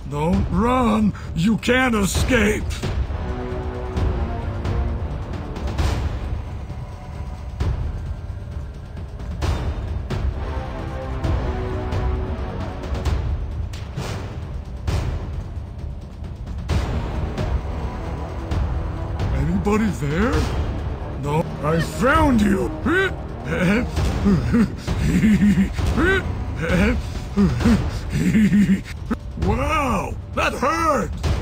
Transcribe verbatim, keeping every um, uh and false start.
Don't run! You can't escape! Anybody there? No, I found you! Wow, that hurt!